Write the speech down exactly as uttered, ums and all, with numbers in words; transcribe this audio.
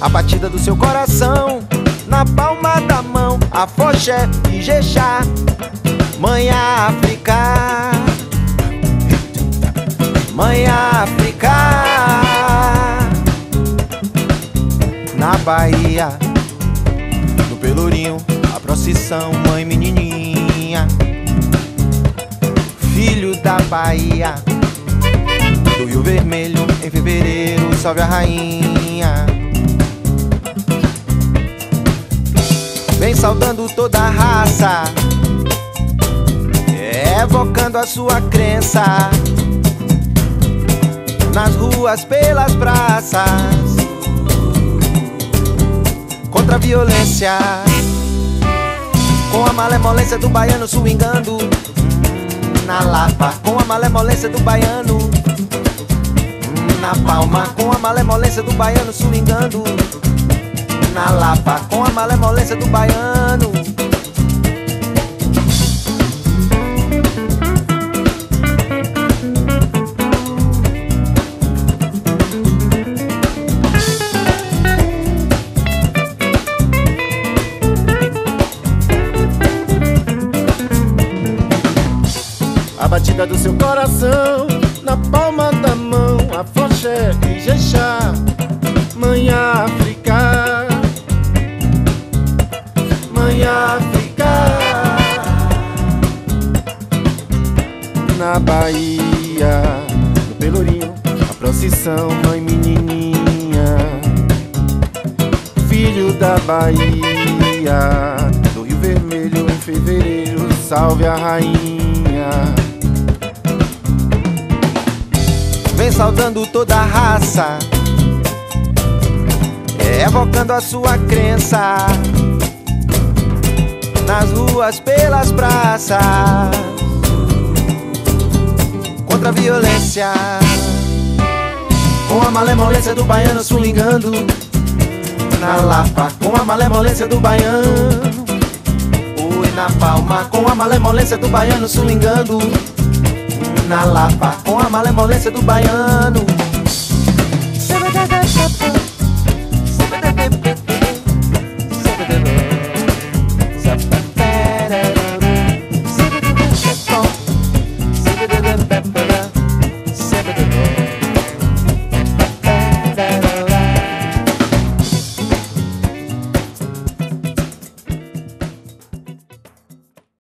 a batida do seu coração na palma da mão, afoxé e jexá, mãe África, mãe África. Na Bahia, no Pelourinho, a procissão, mãe menininha, filho da Bahia, do Rio Vermelho, em fevereiro, salve a rainha. Vem saudando toda a raça, evocando a sua crença, nas ruas, pelas praças, contra a violência, com a malemolência do baiano swingando na Lapa, com a malemolência do baiano na palma, com a malemolência do baiano swingando na Lapa, com a malemolência do baiano. A batida do seu coração na palma da mão, afoxé e jexá, mãe África, mãe África. Na Bahia, no Pelourinho, a procissão, mãe menininha, filho da Bahia, do Rio Vermelho, em fevereiro, salve a rainha. Vem saudando toda a raça, evocando a sua crença, nas ruas, pelas praças, contra a violência, com a malemolência do baiano swingando na Lapa, com a malemolência do baiano, oi, na palma, com a malemolência do baiano swingando na Lapa, com a malemolência do baiano.